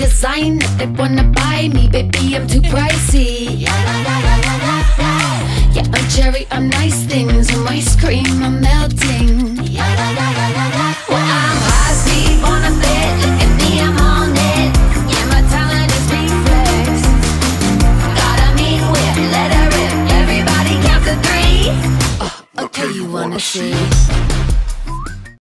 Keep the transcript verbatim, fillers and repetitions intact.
design it, they wanna buy me. Baby, I'm too pricey. Yeah, I'm cherry, I'm nice things. I'm ice cream, I'm melting. Well, I'm high speed, wanna fit. Look at me, I'm on it. Yeah, my talent is reflex. Got a mean whip, let her rip. Everybody count to three. Uh, okay, you wanna see?